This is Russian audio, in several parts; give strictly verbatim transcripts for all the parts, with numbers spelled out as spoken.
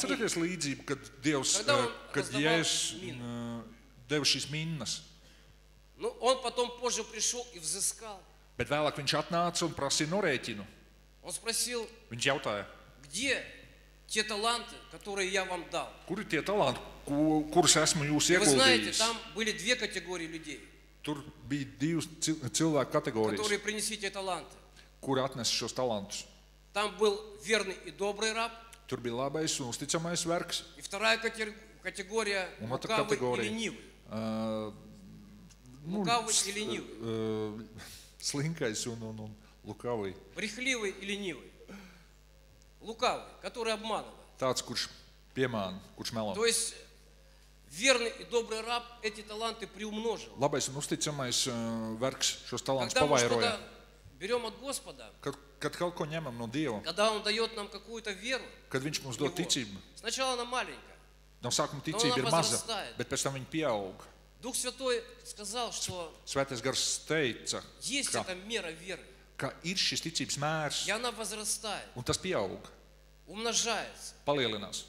Atcerieties līdzību, kad Dievs, Когда он kad раздавал Jēzus мины. deva šīs minnas, Ну, он потом позже пришел и взыскал. bet vēlāk viņš atnāca un prasīja norēķinu. Он спросил, Viņš jautāja, где те таланты, которые я вам дал? kur ir tie talanti, ku- kurus esmu jūs И вы знаете, ieguldījis? там были две категории людей, Tur bija divas cil- cilvēku kategorijas, которые принесли те таланты. kuri atnesa šos talantus. Там был верный и добрый раб, Tur bija labais un uzticamais vergs, и вторая катер- категория un otra лукавый и kategorija ленивый. uh, nu, Лукавый s- и ленивый. uh, slinkais un, un, un lukavī. Брехливый и ленивый. Лукавый, который обманывает. Tāds, kurš piemāna, kurš melo. То есть верный и добрый раб эти таланты приумножил. Labais un uzticamais uh, vergs šos talantus Когда мы pavairoja. что-то берем от Господа, Kad, kad kaut ko ņemam no Dieva, когда Он дает нам какую-то веру, kad Viņš mums dod Него. ticību, сначала она маленькая. no sākuma No ticība она ir maza, возрастает. bet pēc tam viņa pieaug. Дух Святой сказал, что Svētais gars teica, есть ka, эта мера веры, ka ir šis ticības mērs, и она возрастает, un tas pieaug, умножается. palielinās.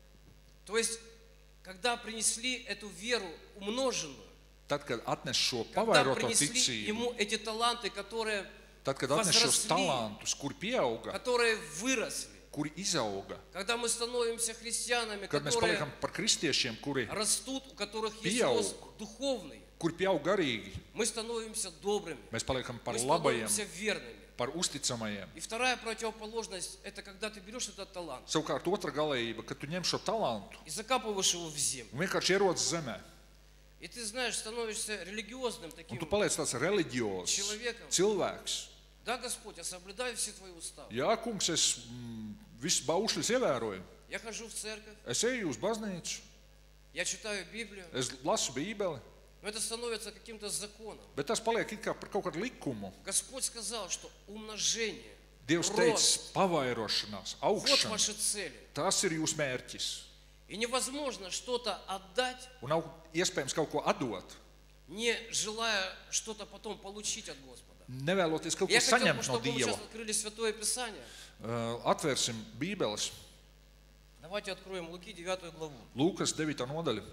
То есть, когда принесли эту веру умноженную, Tad, kad atnes šo когда pavairoto принесли ticību, ему эти таланты, которые, tad, kad atnes šos возросли. talantus, kuri pieauga, которые выросли, kuri izauga, когда мы становимся христианами, kad mēs которые paliekam par kristiešiem, kuri, растут, у которых есть Pieaug. рост духовный, kuri pieaug garīgi, мы становимся добрыми, mēs paliekam par мы labajiem, становимся верными. par uzticamajiem. И вторая противоположность – это когда ты берешь этот талант Savukārt otra galējība, kad tu ņem šo talantu и закапываешь его в землю. un vienkārši ierodas zemē, И ты знаешь, становишься религиозным un таким. tu paliec tāds reliģiozs Человеком. cilvēks. Да, Господь, я соблюдаю все твои уставы. Jā, kungs, es mm, visus baušļus ievēroju. Я хожу в церковь, Es eju uz baznīcu, я читаю Библию, es lasu Bībeli, но это становится каким-то законом. bet tas paliek it kā par kaut kādu likumu. Господь сказал, что умножение, Dievs рост, teica, pavairošanās, вот augšana, ваши цели. tas ir jūsu mērķis. И невозможно что-то отдать, Un nav iespējams kaut ko atdot, не желая что-то потом получить от Господа. nevēloties kaut ko Я хотел бы, saņemt no чтобы мы сейчас Dieva. открыли Святое Писание. Uh, Atvērsim Bībeles, Давайте откроем Луки девятую главу. Lūkas devītā nodaļa.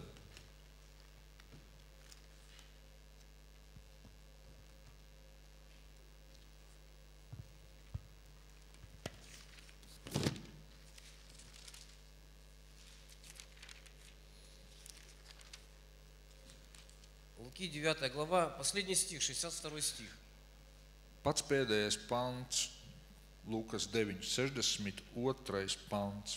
Луки девятая глава, последний стих, шестьдесят второй стих. Pats pēdējais pants, Lūkas deviņi, sešdesmit otrais pants.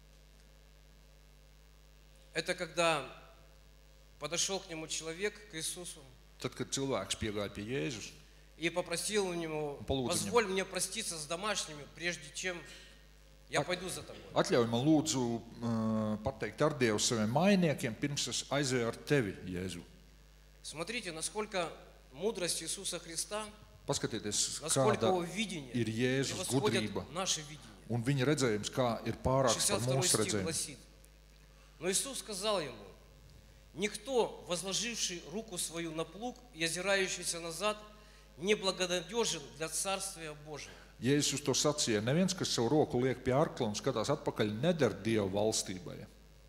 Это когда подошел к нему человек, к Иисусу, Tad, kad cilvēks piegāja pie Jēzus и попросил у него: Полудня. позволь мне проститься с домашними, прежде чем я пойду за тобой. Atļauj man lūdzu uh, pateikt ar Dievu saviem mainiekiem, pirms es aizēju ar tevi, Jēzu. Смотрите, насколько мудрость Иисуса Христа, Paskatieties, насколько kāda его видение ir Jēzus превосходит gudrība наше видение. un viņa redzējums, kā ir pārāks par шестьдесят второй mūsu стих redzējumu. гласит: но Иисус сказал ему: никто, возложивший руку свою на плуг и озирающийся назад, не благонадежен для Царствия Божьего. Jēzus uz to sacīja, neviens, kas savu roku liek pie arkla un skatās atpakaļ, neder Dievu valstībai.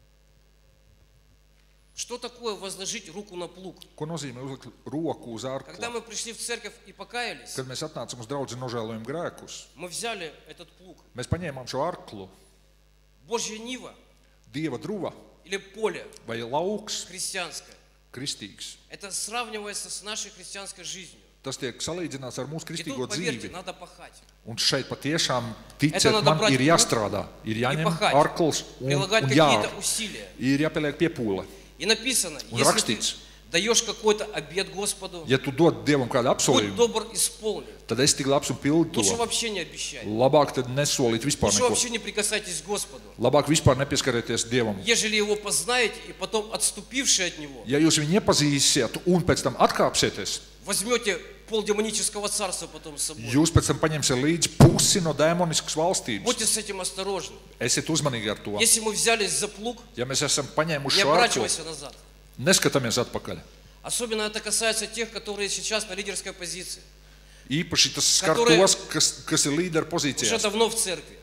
Что такое возложить руку на плуг? Ko nozīmē uzlikt roku uz Когда arkla? мы пришли в церковь и покаялись, Kad mēs atnācam uz draudzi un nožēlojam grēkus, мы взяли этот плуг. mēs paņēmām šo arklu, Божья нива Dieva druva или поле vai lauks христианское. kristīgs. Это сравнивается с нашей христианской жизнью. Tas tiek salīdzināts ar mūsu И kristīgo тут, поверьте, dzīvi. надо пахать. Un šeit patiešām, Это ticiet, надо man брать ir руку jāstrādā, ir и jāņem пахать, arkls un, прилагать un какие-то jā, усилия. ir jāpieliek piepūle. И написано, Un если rakstīts, ты даешь какой-то обет Господу, ja tu dod Dievam kādu будь apsolījumu, добр, исполни. tad esi tik labs un pildi Лучше to. вообще не обещай. Labāk tad nesolīt vispār Лучше neko. вообще не прикасайтесь к Господу. Labāk vispār nepieskarieties Dievam. Ежели его познаете и потом отступивши от него, Ja jūs viņu nepazīsiet un pēc tam atkāpsieties, возьмете пол демонического царства потом с собой. jūs pēc tam paņemsiet līdzi pusi no demoniskas valstības. Будьте с этим осторожны. Esiet uzmanīgi ar to. Если мы взялись за плуг, Ja mēs esam paņēmuši не šo arklu, оборачивайся назад. neskatāmies atpakaļ. Особенно это касается тех, которые сейчас на лидерской позиции, Īpaši tas skar Которые- tos, kas, kas ir līderu уже pozīcijās, давно в церкви.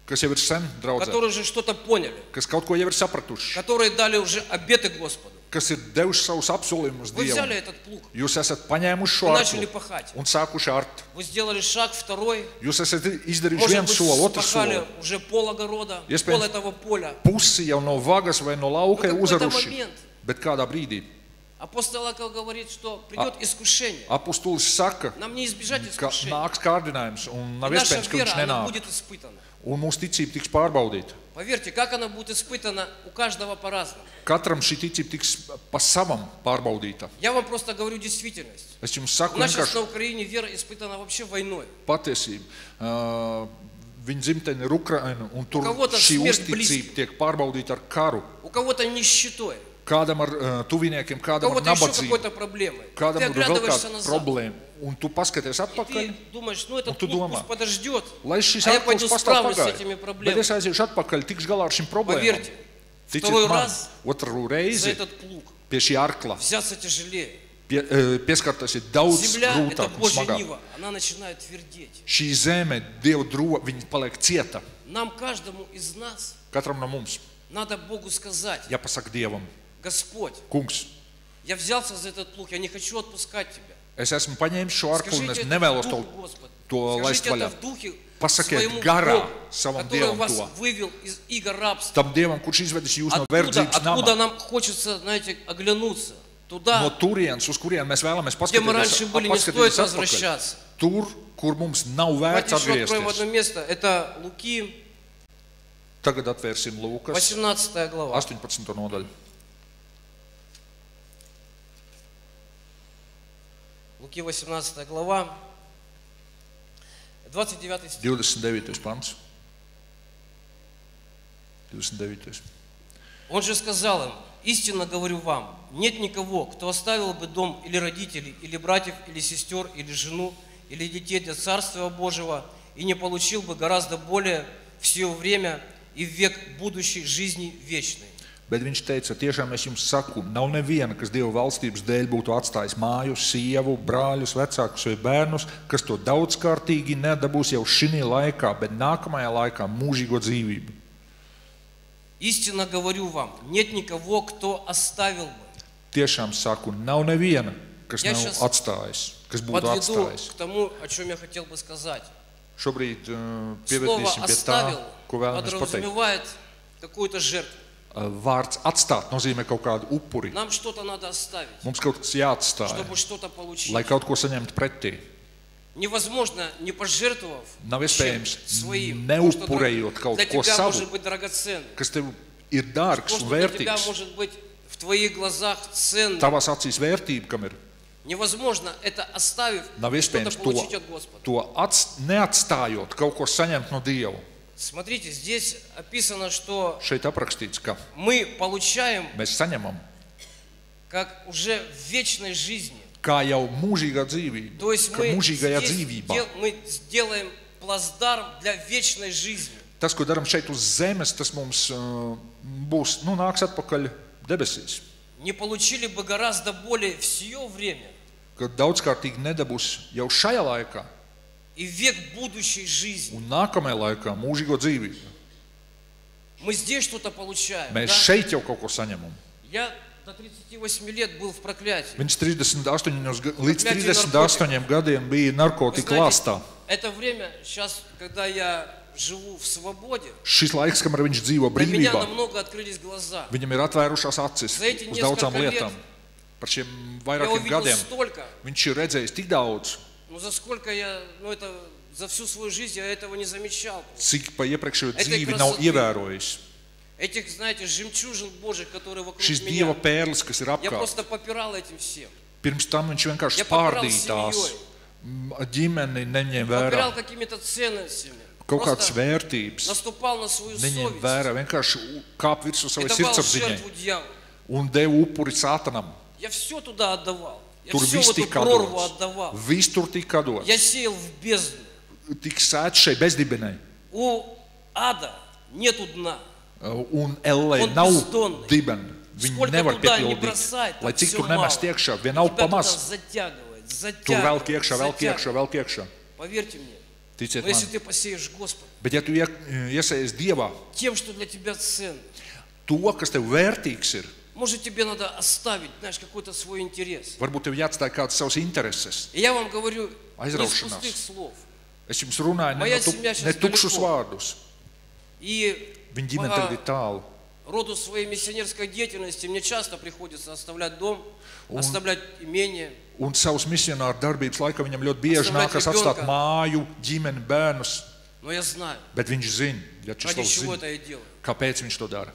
kas jau ir sen draudzē, которые уже что-то поняли, kas kaut ko jau ir sapratuši, которые дали уже обеты Господу. kas ir devuši savus apsolījumus Вы взяли Dievam. этот плуг, Jūs esat paņēmuši šo вы начали arklu пахать. un sākuši art. Вы сделали шаг второй, Jūs esat izdarījuši может vienu быть, soli, otru спахали soli. уже пол огорода, Iespējams, пол этого поля. Pusi jau no vagas vai no lauka ir Nu, какой-то uzaruši. момент. Bet kādā brīdī Апостол Иаков говорит, что придет искушение. apustulis saka, Нам не избежать ka искушения. nāks kārdinājums un И nav наша iespējams, ka вера, viņš она nenāk. будет испытана. Un mūsu ticība tiks pārbaudīta. Поверьте, как она будет испытана у каждого по-разному. Katram šī ticība tiks pa savam pārbaudīta. Я вам просто говорю действительность. Es jums У saku нас сейчас на vienkārši Украине вера испытана вообще войной. patiesību. Uh, Viņa dzimtene ir Ukraina, un tur kого-то šī смерть uzticība tiek pārbaudīta ar karu. У кого-то нищетой, Kādam ar uh, tuviniekiem, у kādam ar кого-то еще nabadzību, какой-то проблемой. kādam Ты ir vēl оглядываешься kāda назад. problēma. Un tu paskaties И atpakaļ, ты думаешь, ну этот tu плуг domā, пусть подождет, lai šis а я arklis пойду pastāv справлюсь с этими pagaid. Bet проблемами. es aiziešu atpakaļ, tikšu galā ar šīm problēmām. Поверьте, Ticiet второй man, раз otru за reizi этот плуг pie šī arkla взяться тяжелее. pie, uh, pieskarties ir daudz Земля – это grūtāk un Божья smagāk. нива, она начинает твердеть. Šī zeme, Dieva drova, viņa paliek cieta. Нам, каждому из нас, Katram no mums надо Богу сказать: jāpasaka Dievam, Господь, kungs, я взялся за этот плуг, я не хочу отпускать тебя. es esmu paņēmis šo arklu un es Скажите это nevēlos в to, духе, Господь. to laist Скажите это vaļā. в духе Pasakiet своему garā Богу, savam который Dievam вас to. вывел из иго рабства. Tam Dievam, kurš izvedis jūs no Откуда, verdzības откуда nama, нам хочется, знаете, оглянуться? no Туда, turienes, uz kurien mēs vēlamies где мы раньше paskatīties, были, не стоит paskatīties atpakaļ. возвращаться. Tur, kur mums nav Давайте vērts еще откроем одно atgriezties. место. Это Луки, Tagad atvērsim Lūkas восемнадцатая глава. astoņpadsmito nodaļu. Луки, восемнадцатая глава, двадцать девятый стих. divdesmit devītais pants. divdesmit devītais. Он же сказал им: истинно говорю вам, нет никого, кто оставил бы дом или родителей, или братьев, или сестер, или жену, или детей для Царства Божьего, и не получил бы гораздо более в сие время и в век будущей жизни вечной. Bet viņš teica, tiešām es jums saku, nav neviena, kas Dieva valstības dēļ būtu atstājis māju, sievu, brāļus, vecākus vai bērnus, kas to daudzkārtīgi nedabūs jau šī laikā, bet nākamajā laikā mūžīgo dzīvību. Истинно говорю вам, нет никого, кто оставил бы. Tiešām saku, nav neviena, kas Ja nav šas atstājis, kas būtu Подведу atstājis. к тому, о чем я хотел бы сказать. Šobrīd uh, Слово pievērsīsim pie tā, «оставил» ko vēlamies pateikt. подразумевает какую-то жертву. Uh, Vārds atstāt nozīmē kaut kādu upuri. Нам что-то надо оставить, Mums kaut kas jāatstāj, чтобы что-то получить. lai kaut ko saņemtu pretī. Невозможно, не пожертвовав Nav iespējams, своим, neupurējot kaut для ko тебя savu, может быть драгоценным, kas tev ir dārgs то, un что для тебя vērtīgs. может быть в твоих глазах ценным. Tavās acīs vērtība, kam ir. Невозможно это оставив, Nav что-то iespējams получить to, от Господа. to ats, neatstājot, kaut ko saņemt no Dieva. Смотрите, здесь описано, что Šeit aprakstīts, ka мы получаем, mēs saņemam как уже в вечной жизни. kā jau mūžīgā dzīvība, То есть ka мы, mūžīgajā здесь dzīvībā. дел- мы сделаем плацдарм для вечной жизни. Tas, ko darām šeit uz zemes, tas mums uh, būs, nu, nāks atpakaļ debesīs. Не получили бы гораздо более в сие время Kad daudzkārtīgi nedabūs jau šajā laikā и в век будущей жизни. un nākamajā laikā mūžīgo dzīvību. Мы здесь что-то получаем. Mēs Да? šeit jau kaut ko saņemam. Я до тридцати восьми лет был в проклятии. Viņš trīsdesmit astoņos, ga- līdz trīsdesmit astoņiem gadiem bija Вы narkotika знаете, lāstā. это время, сейчас, когда я живу в свободе, Šis laiks, kamēr viņš dzīvo для меня brīvībā, намного открылись глаза. viņam ir atvērušās acis За эти uz daudzām несколько lietām. лет Par šiem Я vairākiem увидел gadiem столько, viņš ir redzējis tik daudz, ну за сколько я, ну это, за всю свою жизнь я этого не замечал. cik pa iepriekšējo Это dzīvi krasоты. nav ievērojis. Этих, знаете, жемчужин Божьих, которые вокруг Šis меня. Dieva pērlis, kas ir Я apkārt. просто попирал этим всем. Pirms tam viņš vienkārši Ja papirāl spārdīja tās семьей. m, ģimeni, neņem vērā Попирал какими-то ценностями. kaut kādas Просто vērtības, наступал на свою neņem совесть. vērā, vienkārši kāp virsū И savai давал sirdsapziņai жертву дьяволу. un deva upuri Sātanam. Я все туда отдавал. Я Tur все в viss эту tika прорву dots. отдавал. Viss tur tika dots. Я сеял в бездну. Tik sēts šai bezdibenai. У ада нету дна. Un ellē Un nav бездонный. dibena. Viņi Сколько nevar туда не piepildīt. бросай, Lai там cik все tur мало. nemest iekšā, vien nav Тебя туда pamaz. затягивает, Tur velk затягивает, iekšā, velk iekšā, затягивает. velk iekšā. Поверьте мне, Ticiet Но если man. ты посеешь Господу Bet ja tu ie- iesaisties Dievā, тем, что для тебя ценно, to, kas tev vērtīgs ir, может, тебе надо оставить, знаешь, какой-то свой интерес. varbūt tev jāatstāj kāds savs intereses. И я вам говорю не из Aizraušanās. пустых слов. Es jums runāju ne, Моя no tu, семья сейчас ne tukšus далеко. vārdus. И Viņa ģimene tagad ir tālu. по роду своей миссионерской деятельности мне часто приходится оставлять дом, оставлять имение. Un savas misionāru darbības laikā viņam ļoti bieži Atstāt nākas rебенка. atstāt māju, ģimeni, bērnus, Но я знаю, bet viņš zina, ja ради Čislavs чего zina, это я делаю. kāpēc viņš to dara.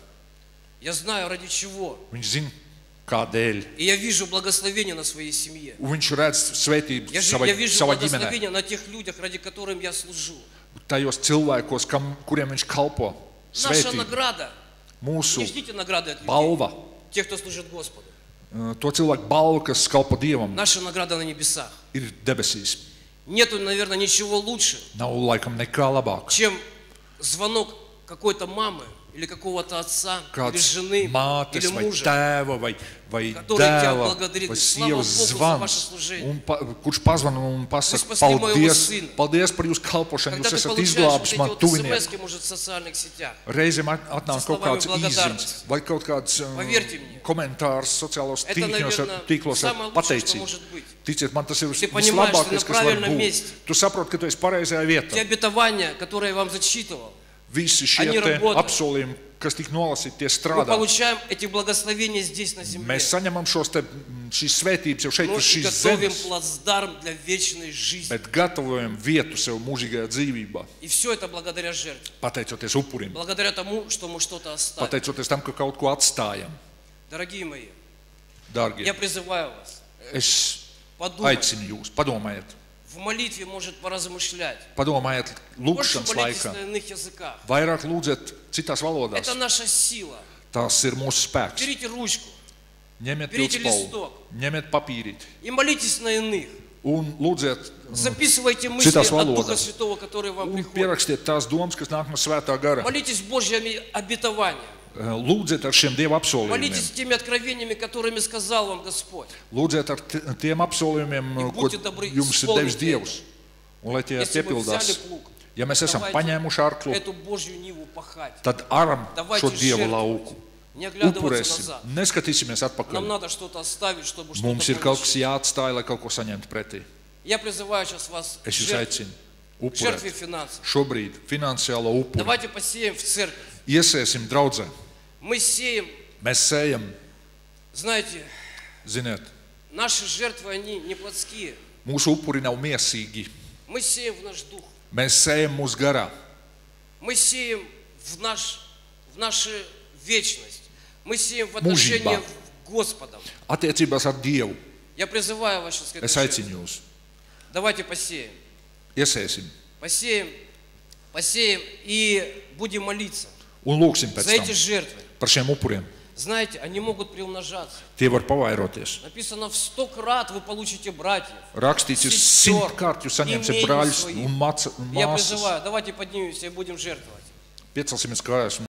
Я знаю, ради чего. Viņš zina, kādēļ. И я вижу благословение на своей семье. Un viņš redz svētību Я, же- savai, я вижу savā ģimenē, благословение на тех людях, ради которых я служу. tajos cilvēkos, kam, kuriem viņš kalpo. Наша Svētību, награда. mūsu Не ждите награды от людей. balva, Тех, кто служит Господу. to cilvēku balva, kas kalpo Dievam, Наша награда на небесах. ir debesīs. Нету, наверное, ничего лучше, Nav laikam nekā labāk. чем звонок какой-то мамы или какого-то отца, или Kāds жены, mātes или vai мужа, tēva vai, vai Который тебя dēla благодарит. vai Слава sievas Богу за zvans, ваше служение. un pa, kurš pazvana un pasaka, Вы спасли моего paldies, сына. paldies par jūsu kalpošanu, Когда jūs ты esat получаешь вот izglābis эти man вот tuvinieku. смс-ки, может, в социальных сетях, Reizēm at- atnāk Со kaut словами kāds благодарности. izziņas vai kaut kāds um, Поверьте мне, komentārs sociālos это, tīklos, наверное, tīklos ar самое лучшее, что pateicību. может быть. Ticiet man, tas ir Ты понимаешь, что vislabākais, ты kas на var правильном būt. месте. Tu saproti, ka tu esi pareizajā Те vietā. обетования, которые я вам зачитывал, Visi šie Они te работают. apsolījumi, kas tika nolasīti, tie мы strādā. получаем эти благословения здесь, на земле. Mēs saņemam šos te, šīs svētības jau šeit Ну, uz и šīs готовим zemes, плацдарм для вечной жизни. bet gatavojam vietu sev mūžīgajā dzīvībā, И все это благодаря жертве. pateicoties upurim, Благодаря тому, что мы что-то оставили. pateicoties tam, ka kaut ko atstājam. Дорогие мои, Dārgie, я призываю вас es подумать. aicinu jūs, padomājiet, В молитве, может, поразмышлять. padomājiet Больше lūkšanas молитесь laikā. на иных языках. Vairāk lūdziet citās valodās. Это наша сила. Tās ir mūsu spēks. Берите ручку Ņemiet Берите pildspalvu, листок. ņemiet papīrīt и молитесь на иных. un lūdziet, Записывайте мысли Цитас от Волода. Духа Святого, которые вам un приходят. pierakstiet tās domas, kas nāk no svētā gara. Молитесь Божьими обетованиями. Lūdziet ar šiem Dieva apsolījumiem. Молитесь теми откровениями, которыми сказал вам Господь. Lūdziet ar t- tiem apsolījumiem, Ja ko būtu dabri jums ir исполните devis Dievs. Un lai tie Если мы piepildās. взяли плуг, Ja mēs esam давайте paņēmuši arklu, эту Божью ниву пахать. tad aram Давайте šo Dievu жертвовать. lauku. Не оглядываться Upurēsim, назад. neskatīsimies Нам atpakaļ. надо что-то оставить, чтобы что-то Mums ir kaut получить. kas jāatstāj, lai kaut ko saņemtu pretī. Я призываю сейчас вас к Es jūs жертве, aicinu к жертве upurēt финансов. šobrīd finansiālo upuri. Давайте посеем в церковь. Iesēsim draudzē. Мы сеем, Mēs sējam, знаете, ziniet, наши жертвы, они не плотские. mūsu upuri nav miesīgi. Мы сеем в наш дух. Mēs sējam mūsu garā. Мы сеем в, наш, в нашу вечность. Мы сеем в отношения Mūžībā. с Господом. Attiecībās ar Dievu. Я призываю вас сейчас к этой Es жертве. aicinu jūs. Давайте посеем. Iesēsim Посеем, посеем и будем молиться un lūksim pēc за эти tam жертвы. par šiem upuriem. Знаете, они могут приумножаться. Tie var pavairoties. Написано, в сто крат вы получите братьев. Rakstīts, jūs Сестер, simtkārt jūs saņemsiet имение brāļus своих. un maca- un Я māsas. призываю, давайте поднимемся и будем жертвовать. Piecelsimies kājās.